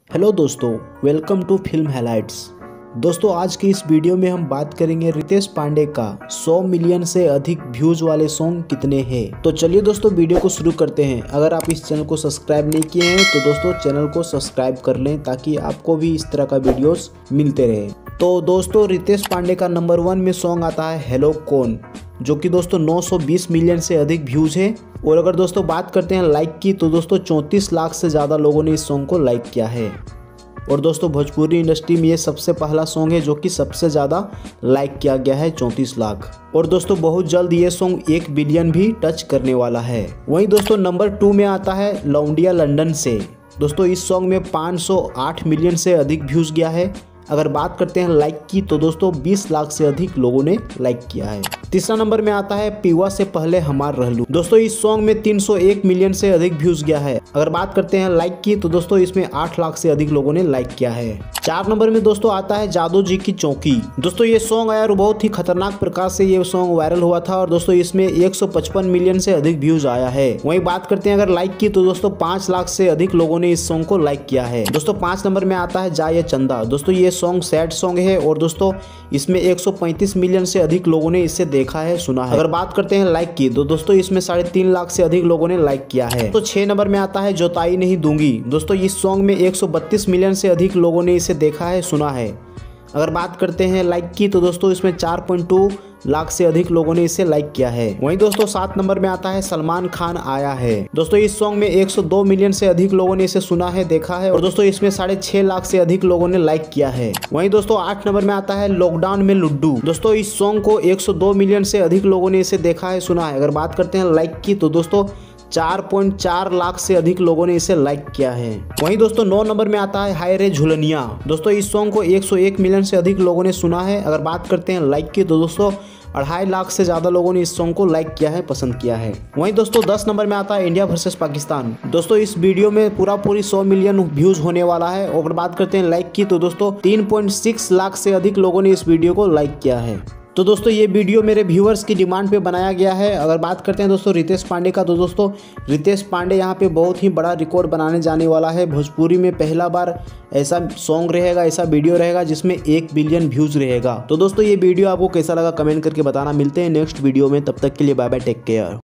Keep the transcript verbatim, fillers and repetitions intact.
Hello दोस्तों, welcome to film highlights. दोस्तों, आज की इस वीडियो में हम बात करेंगे रितेश पांडे का सौ मिलियन से अधिक व्यूज वाले सॉन्ग कितने हैं। तो चलिए दोस्तों, वीडियो को शुरू करते हैं। अगर आप इस चैनल को सब्सक्राइब नहीं किए हैं तो दोस्तों चैनल को सब्सक्राइब कर लें ताकि आपको भी इस तरह का वीडियोस मिलते रहे। तो दोस्तों, रितेश पांडे का नंबर वन में सॉन्ग आता है हेलो कौन, जो कि दोस्तों नौ सौ बीस मिलियन से अधिक व्यूज है। और अगर दोस्तों बात करते हैं लाइक की, तो दोस्तों चौंतीस लाख से ज़्यादा लोगों ने इस सॉन्ग को लाइक किया है। और दोस्तों भोजपुरी इंडस्ट्री में ये सबसे पहला सॉन्ग है जो कि सबसे ज़्यादा लाइक किया गया है, चौंतीस लाख। और दोस्तों बहुत जल्द ये सॉन्ग एक बिलियन भी टच करने वाला है। वहीं दोस्तों नंबर टू में आता है लौंडिया लंदन से। दोस्तों इस सॉन्ग में पाँच सौ आठ मिलियन से अधिक व्यूज़ गया है। अगर बात करते हैं लाइक की, तो दोस्तों बीस लाख से अधिक लोगों ने लाइक किया है। तीसरा नंबर में आता है पीवा से पहले हमार रहलू। दोस्तों इस सॉन्ग में तीन सौ एक मिलियन से अधिक व्यूज गया है। अगर बात करते हैं लाइक की, तो दोस्तों इसमें आठ लाख से अधिक लोगों ने लाइक किया है। चार नंबर में दोस्तों आता है जादू जी की चौकी। दोस्तों ये सॉन्ग आया और बहुत ही खतरनाक प्रकार से ये सॉन्ग वायरल हुआ था और दोस्तों इसमें एक सौ पचपन मिलियन से अधिक व्यूज आया है। वहीं बात करते हैं अगर लाइक की, तो दोस्तों पांच लाख से अधिक लोगों ने इस सॉन्ग को लाइक किया है। दोस्तों पांच नंबर में आता है जाए चंदा। दोस्तों ये सॉन्ग सैड सॉन्ग है और दोस्तों इसमें एक सौ पैंतीस मिलियन से अधिक लोगों ने इसे देखा है, सुना है। अगर बात करते हैं लाइक की, तो दोस्तों इसमें साढ़े तीन लाख से अधिक लोगों ने लाइक किया है। तो छह नंबर में आता है जोताई नहीं दूंगी। दोस्तों इस सॉन्ग में एक सौ बत्तीस मिलियन से अधिक लोगों ने इसे देखा है, सुना है। अगर बात करते हैं लाइक की, तो दोस्तों इसमें चार पॉइंट दो लाख से अधिक लोगों ने इसे लाइक किया है। वहीं दोस्तों सात नंबर में आता है सलमान खान आया है। दोस्तों इस सॉन्ग में एक सौ दो मिलियन से अधिक लोगों ने इसे सुना है, देखा है। और दोस्तों इसमें साढ़े छह लाख से अधिक लोगों ने लाइक किया है। वहीं दोस्तों आठ नंबर में आता है लॉकडाउन में लुड्डू। दोस्तों इस सॉन्ग को एक सौ दो मिलियन से अधिक लोगों ने इसे देखा है, सुना है। अगर बात करते हैं लाइक की, तो दोस्तों चार पॉइंट चार लाख से अधिक लोगों ने इसे लाइक किया है। वहीं दोस्तों नौ नंबर में आता है हाय रे झुलनिया। दोस्तों इस सॉन्ग को एक सौ एक मिलियन से अधिक लोगों ने सुना है। अगर बात करते हैं लाइक की, तो दोस्तों अढ़ाई लाख से ज़्यादा लोगों ने इस सॉन्ग को लाइक किया है, पसंद किया है। वहीं दोस्तों दस नंबर में आता है इंडिया वर्सेस पाकिस्तान। दोस्तों इस वीडियो में पूरा पूरी सौ मिलियन व्यूज़ होने वाला है। और अगर बात करते हैं लाइक की, तो दोस्तों तीन पॉइंट छह लाख से अधिक लोगों ने इस वीडियो को लाइक किया है। तो दोस्तों ये वीडियो मेरे व्यूअर्स की डिमांड पे बनाया गया है। अगर बात करते हैं दोस्तों रितेश पांडे का, तो दोस्तों रितेश पांडे यहाँ पे बहुत ही बड़ा रिकॉर्ड बनाने जाने वाला है। भोजपुरी में पहला बार ऐसा सॉन्ग रहेगा, ऐसा वीडियो रहेगा जिसमें एक बिलियन व्यूज़ रहेगा। तो दोस्तों ये वीडियो आपको कैसा लगा कमेंट करके बताना। मिलते हैं नेक्स्ट वीडियो में, तब तक के लिए बाय बाय, टेक केयर।